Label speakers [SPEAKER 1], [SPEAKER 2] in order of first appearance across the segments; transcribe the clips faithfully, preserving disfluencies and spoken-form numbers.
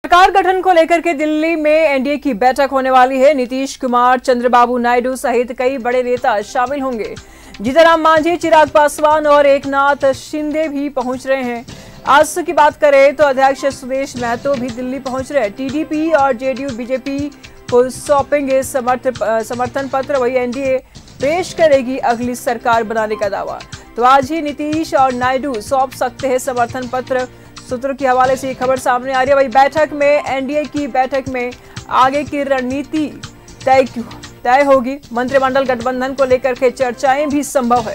[SPEAKER 1] सरकार गठन को लेकर के दिल्ली में एनडीए की बैठक होने वाली है। नीतीश कुमार, चंद्रबाबू नायडू सहित कई बड़े नेता शामिल होंगे। जीतनराम मांझी, चिराग पासवान और एकनाथ शिंदे भी पहुंच रहे हैं। आज की बात करें तो अध्यक्ष सुदेश महतो भी दिल्ली पहुंच रहे हैं। टीडीपी और जेडीयू बीजेपी को सौंपेंगे समर्थन पत्र। वही एनडीए पेश करेगी अगली सरकार बनाने का दावा। तो आज ही नीतीश और नायडू सौंप सकते हैं समर्थन पत्र। सूत्रों के हवाले से ये खबर सामने आ रही है। वही बैठक में एनडीए की बैठक में आगे की रणनीति तय तय होगी। मंत्रिमंडल गठबंधन को लेकर के चर्चाएं भी संभव है।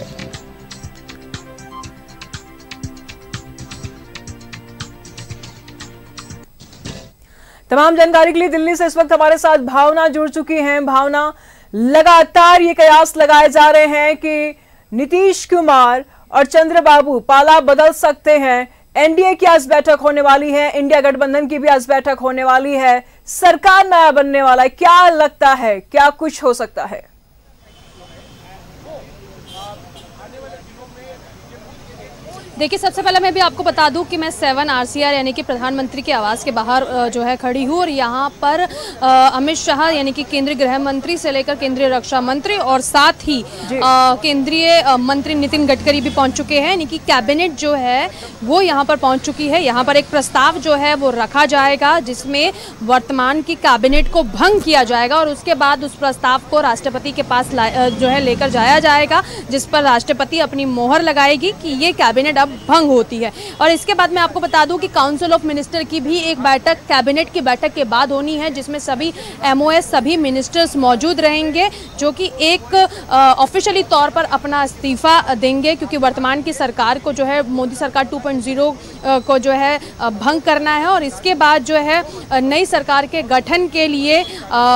[SPEAKER 1] तमाम जानकारी के लिए दिल्ली से इस वक्त हमारे साथ भावना जुड़ चुकी हैं। भावना, लगातार ये कयास लगाए जा रहे हैं कि नीतीश कुमार और चंद्रबाबू पाला बदल सकते हैं। एनडीए की आज बैठक होने वाली है, इंडिया गठबंधन की भी आज बैठक होने वाली है, सरकार नया बनने वाला है। क्या लगता है, क्या कुछ हो सकता है?
[SPEAKER 2] देखिए, सबसे पहले मैं भी आपको बता दूं कि मैं सेवन आरसीआर यानी कि प्रधानमंत्री के आवास के बाहर जो है खड़ी हूं और यहां पर अमित शाह यानी कि केंद्रीय गृह मंत्री से लेकर केंद्रीय रक्षा मंत्री और साथ ही केंद्रीय मंत्री नितिन गडकरी भी पहुंच चुके हैं। यानी कि कैबिनेट जो है वो यहां पर पहुंच चुकी है। यहां पर एक प्रस्ताव जो है वो रखा जाएगा जिसमें वर्तमान की कैबिनेट को भंग किया जाएगा और उसके बाद उस प्रस्ताव को राष्ट्रपति के पास जो है लेकर जाया जाएगा, जिस पर राष्ट्रपति अपनी मोहर लगाएगी कि ये कैबिनेट अब भंग होती है। और इसके बाद मैं आपको बता दूं कि काउंसिल ऑफ मिनिस्टर की भी एक बैठक कैबिनेट की बैठक के बाद होनी है, जिसमें सभी एमओएस सभी मिनिस्टर्स मौजूद रहेंगे जो कि एक ऑफिशियली तौर पर अपना इस्तीफा देंगे, क्योंकि वर्तमान की सरकार को जो है मोदी सरकार टू पॉइंट ज़ीरो को जो है भंग करना है और इसके बाद जो है नई सरकार के गठन के लिए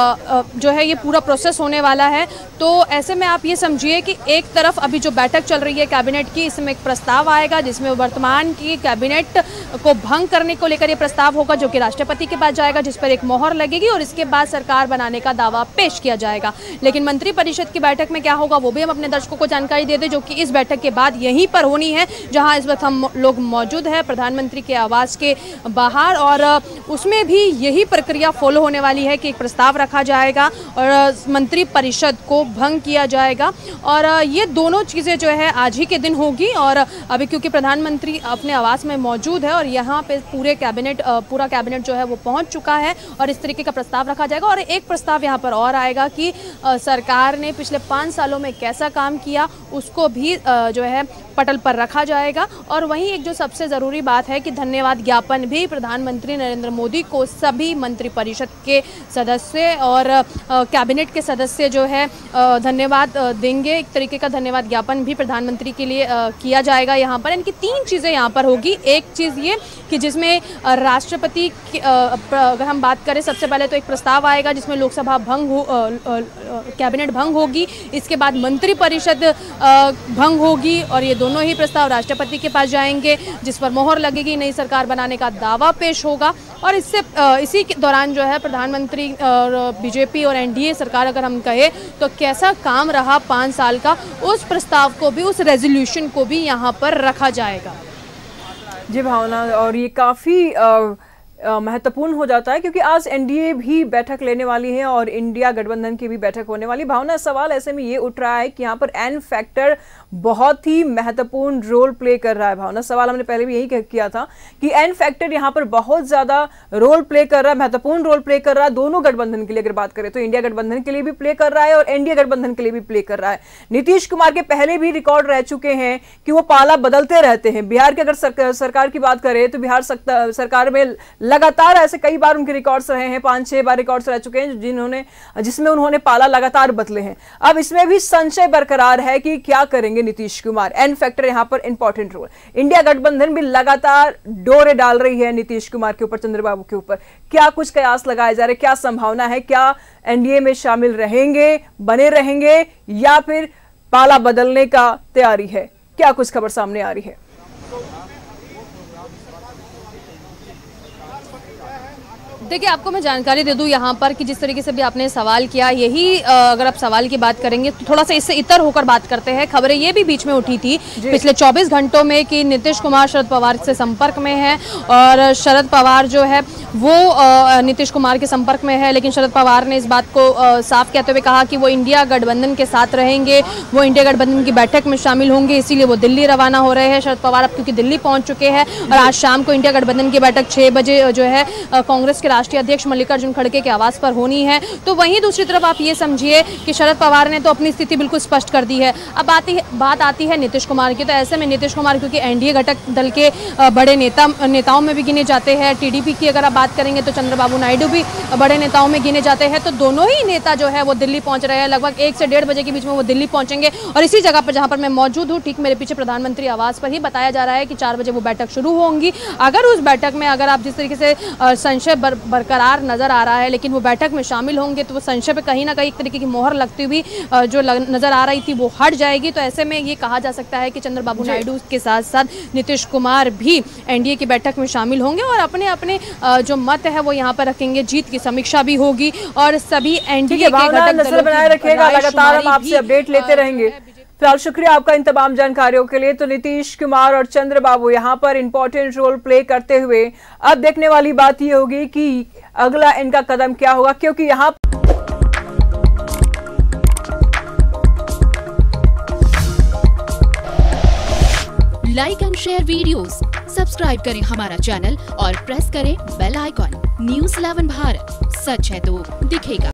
[SPEAKER 2] जो है ये पूरा प्रोसेस होने वाला है। तो ऐसे में आप ये समझिए कि एक तरफ अभी जो बैठक चल रही है कैबिनेट की, इसमें एक प्रस्ताव आएगा जिसमें वर्तमान की कैबिनेट को भंग करने को लेकर ये प्रस्ताव होगा जो कि राष्ट्रपति के पास जाएगा, जिस पर एक मोहर लगेगी और इसके बाद सरकार बनाने का दावा पेश किया जाएगा। लेकिन मंत्रिपरिषद की बैठक में क्या होगा वो भी हम अपने दर्शकों को जानकारी दे दें, जो कि इस बैठक के बाद यहीं पर होनी है जहां इस वक्त हम लोग मौजूद है प्रधानमंत्री के आवास के बाहर। और उसमें भी यही प्रक्रिया फॉलो होने वाली है कि एक प्रस्ताव रखा जाएगा और मंत्रिपरिषद को भंग किया जाएगा और ये दोनों चीज़ें जो है आज ही के दिन होगी। और अभी क्योंकि प्रधानमंत्री अपने आवास में मौजूद है और यहाँ पे पूरे कैबिनेट पूरा कैबिनेट जो है वो पहुँच चुका है और इस तरीके का प्रस्ताव रखा जाएगा। और एक प्रस्ताव यहाँ पर और आएगा कि सरकार ने पिछले पाँच सालों में कैसा काम किया उसको भी जो है पटल पर रखा जाएगा। और वहीं एक जो सबसे ज़रूरी बात है कि धन्यवाद ज्ञापन भी प्रधानमंत्री नरेंद्र मोदी को सभी मंत्रिपरिषद के सदस्य और कैबिनेट के सदस्य जो है धन्यवाद देंगे। एक तरीके का धन्यवाद ज्ञापन भी प्रधानमंत्री के लिए किया जाएगा यहाँ पर। इनकी तीन चीज़ें यहाँ पर होगी। एक चीज़ ये कि जिसमें राष्ट्रपति अगर हम बात करें, सबसे पहले तो एक प्रस्ताव आएगा जिसमें लोकसभा भंग हो, कैबिनेट भंग होगी, इसके बाद मंत्रिपरिषद भंग होगी और ये दोनों ही प्रस्ताव राष्ट्रपति के पास जाएंगे जिस पर मोहर लगेगी, नई सरकार बनाने का दावा पेश होगा। और इससे इसी के दौरान जो है प्रधानमंत्री और बीजेपी और एनडीए सरकार अगर हम कहें तो कैसा काम रहा पाँच साल का, उस प्रस्ताव को भी, उस रेजोल्यूशन को भी यहाँ पर रखा जाएगा।
[SPEAKER 1] जी भावना, और ये काफ़ी महत्वपूर्ण हो जाता है क्योंकि आज एनडीए भी बैठक लेने वाली है और इंडिया गठबंधन की भी बैठक होने वाली। भावना, सवाल ऐसे में ये उठ रहा है कि यहाँ पर एन फैक्टर बहुत ही महत्वपूर्ण रोल प्ले कर रहा है। भावना, सवाल हमने पहले भी यही किया था कि एन फैक्टर यहाँ पर बहुत ज्यादा रोल प्ले कर रहा है, महत्वपूर्ण रोल प्ले कर रहा है दोनों गठबंधन के लिए। अगर बात करें तो इंडिया गठबंधन के लिए भी प्ले कर रहा है और एनडीए गठबंधन के लिए भी प्ले कर रहा है। नीतीश कुमार के पहले भी रिकॉर्ड रह चुके हैं कि वो पाला बदलते रहते हैं। बिहार की अगर सरकार की बात करें तो बिहार सरकार में लगातार ऐसे कई बार उनके रिकॉर्ड्स रहे हैं, पांच छह बार रिकॉर्ड्स रह चुके हैं जिन्होंने जिसमें उन्होंने पाला लगातार बदले हैं। अब इसमें भी संशय बरकरार है कि क्या करेंगे नीतीश कुमार। एन फैक्टर यहां पर इंपॉर्टेंट रोल। इंडिया गठबंधन भी लगातार डोरे डाल रही है नीतीश कुमार के ऊपर, चंद्रबाबू के ऊपर। क्या कुछ कयास लगाए जा रहे, क्या संभावना है, क्या एनडीए में शामिल रहेंगे, बने रहेंगे या फिर पाला बदलने का तैयारी है? क्या कुछ खबर सामने आ रही है?
[SPEAKER 2] देखिए, आपको मैं जानकारी दे दूं यहाँ पर कि जिस तरीके से भी आपने सवाल किया, यही अगर आप सवाल की बात करेंगे तो थोड़ा सा इससे इतर होकर बात करते हैं। खबरें ये भी बीच में उठी थी पिछले चौबीस घंटों में कि नीतीश कुमार शरद पवार से संपर्क में है और शरद पवार जो है वो नीतीश कुमार के संपर्क में है, लेकिन शरद पवार ने इस बात को साफ कहते हुए कहा कि वो इंडिया गठबंधन के साथ रहेंगे, वो इंडिया गठबंधन की बैठक में शामिल होंगे, इसीलिए वो दिल्ली रवाना हो रहे हैं। शरद पवार अब क्योंकि दिल्ली पहुंच चुके हैं और आज शाम को इंडिया गठबंधन की बैठक छह बजे जो है कांग्रेस के राष्ट्रीय अध्यक्ष मल्लिकार्जुन खड़गे के आवास पर होनी है। तो वहीं दूसरी तरफ आप ये समझिए कि शरद पवार ने तो अपनी स्थिति बिल्कुल स्पष्ट कर दी है। अब आती है बात आती है नीतीश कुमार की, तो ऐसे में नीतीश कुमार क्योंकि एनडीए घटक दल के बड़े नेता नेताओं में भी गिने जाते हैं, टीडीपी की अगर आप बात करेंगे तो चंद्रबाबू नायडू भी बड़े नेताओं में गिने जाते हैं, तो दोनों ही नेता जो है वो दिल्ली पहुंच रहे हैं। लगभग एक से डेढ़ बजे के बीच में वो दिल्ली पहुंचेंगे और इसी जगह पर जहां पर मैं मौजूद हूँ, ठीक मेरे पीछे प्रधानमंत्री आवास पर ही बताया जा रहा है कि चार बजे वो बैठक शुरू होंगी। अगर उस बैठक में अगर आप जिस तरीके से संशय बर, बरकरार नजर आ रहा है, लेकिन वो बैठक में शामिल होंगे तो वो संशय पे कहीं ना कहीं एक तरीके की मोहर लगती हुई जो नजर आ रही थी वो हट जाएगी। तो ऐसे में ये कहा जा सकता है कि चंद्रबाबू नायडू के साथ साथ नीतीश कुमार भी एनडीए की बैठक में शामिल होंगे और अपने अपने जो मत है वो यहाँ पर रखेंगे। जीत की समीक्षा भी होगी और सभी एनडीए के घटक दलों
[SPEAKER 1] बनाए रखिएगा, लगातार हम आपसे अपडेट लेते रहेंगे। फिलहाल शुक्रिया आपका इन तमाम जानकारियों के लिए। तो नीतीश कुमार और चंद्रबाबू यहाँ पर इंपॉर्टेंट रोल प्ले करते हुए अब देखने वाली बात ये होगी कि अगला इनका कदम क्या होगा, क्योंकि यहाँ
[SPEAKER 3] like and share videos, subscribe करें हमारा चैनल और प्रेस करें bell icon. News eleven Bharat, सच है तो दिखेगा।